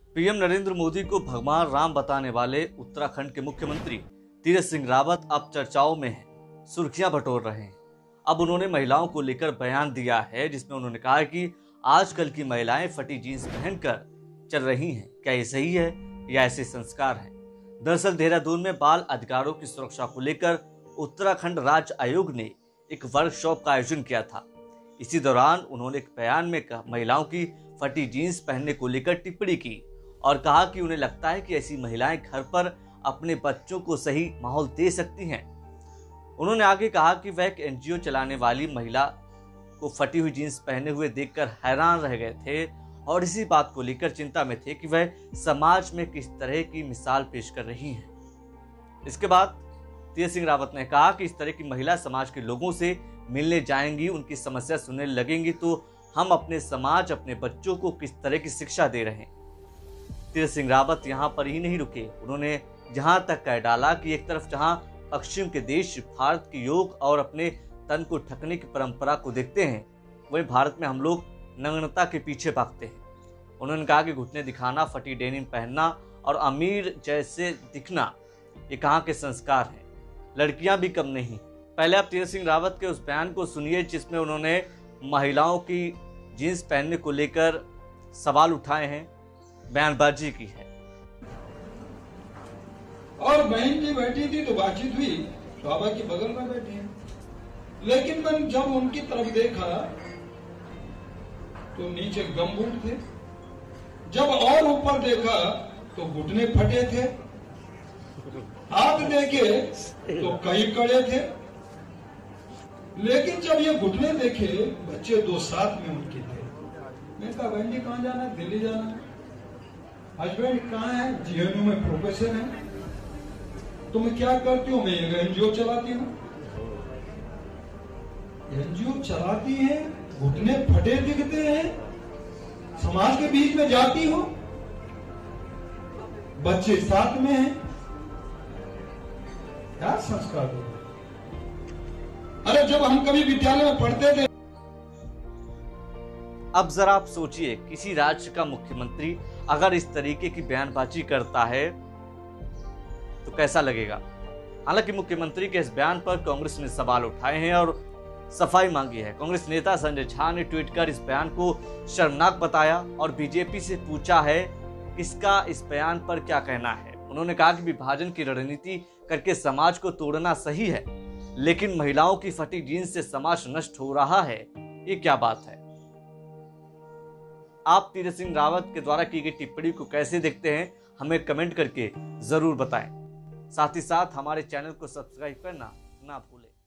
PM Narendra Modi को भगवान राम बताने वाले उत्तराखंड के मुख्यमंत्री तीरथ सिंह रावत अब चर्चाओं में हैं, सुर्खियां बटोर रहे हैं। अब उन्होंने महिलाओं को लेकर बयान दिया है, जिसमें उन्होंने कहा कि आजकल की महिलाएं फटी जींस पहनकर चल रही हैं। क्या ये सही है या ऐसे संस्कार हैं? दरअसल देहरादून में बाल अधिकारों की सुरक्षा को लेकर उत्तराखंड राज्य आयोग ने एक वर्कशॉप का आयोजन किया था। इसी दौरान उन्होंने एक बयान में महिलाओं की फटी जीन्स पहनने को लेकर टिप्पणी की और कहा कि उन्हें लगता है कि ऐसी महिलाएं घर पर अपने बच्चों को सही माहौल दे सकती हैं। उन्होंने आगे कहा कि वह एक एनजीओ चलाने वाली महिला को फटी हुई जीन्स पहने हुए देखकर हैरान रह गए थे और इसी बात को लेकर चिंता में थे कि वह समाज में किस तरह की मिसाल पेश कर रही हैं। इसके बाद तीरथ सिंह रावत ने कहा कि इस तरह की महिला समाज के लोगों से मिलने जाएंगी, उनकी समस्या सुनने लगेंगी तो हम अपने समाज, अपने बच्चों को किस तरह की शिक्षा दे रहे हैं। तीरथ सिंह रावत यहाँ पर ही नहीं रुके। उन्होंने जहां तक कह डाला कि एक तरफ जहां पश्चिम के देश भारत के योग और अपने तन को ढकने की परंपरा को देखते हैं, वहीं भारत में हम लोग नग्नता के पीछे भागते हैं। उन्होंने कहा कि घुटने दिखाना, फटी डेनिम पहनना और अमीर जैसे दिखना ये कहाँ के संस्कार हैं। लड़कियां भी कम नहीं। पहले आप तीरथ सिंह रावत के उस बयान को सुनिए जिसमें उन्होंने महिलाओं की जीन्स पहनने को लेकर सवाल उठाए हैं, बयानबाजी की है। और बहन जी बैठी थी तो बातचीत हुई, शोभा की बगल में बैठी है, लेकिन मैंने जब उनकी तरफ देखा तो नीचे गमबूट थे, जब और ऊपर देखा तो घुटने फटे थे, हाथ देखे तो कई कड़े थे, लेकिन जब ये घुटने देखे बच्चे दो साथ में उनके थे। मैं कहा बहन जी कहाँ जाना है? दिल्ली जाना है। हस्बैंड कहाँ है? जीएनयू में प्रोफेसर है। तुम क्या करती हो? मैं एक एनजीओ चलाती हूँ। एनजीओ चलाती है, घुटने फटे दिखते हैं, समाज के बीच में जाती हो, बच्चे साथ में हैं, क्या संस्कार दो? अरे जब हम कभी विद्यालय में पढ़ते थे। अब जरा आप सोचिए, किसी राज्य का मुख्यमंत्री अगर इस तरीके की बयानबाजी करता है तो कैसा लगेगा। हालांकि मुख्यमंत्री के इस बयान पर कांग्रेस ने सवाल उठाए हैं और सफाई मांगी है। कांग्रेस नेता संजय झा ने ट्वीट कर इस बयान को शर्मनाक बताया और बीजेपी से पूछा है किसका इस बयान पर क्या कहना है। उन्होंने कहा कि विभाजन की रणनीति करके समाज को तोड़ना सही है, लेकिन महिलाओं की फटी जीन्स से समाज नष्ट हो रहा है, ये क्या बात है। आप तीरथ सिंह रावत के द्वारा की गई टिप्पणी को कैसे देखते हैं, हमें कमेंट करके जरूर बताएं। साथ ही साथ हमारे चैनल को सब्सक्राइब करना ना भूलें।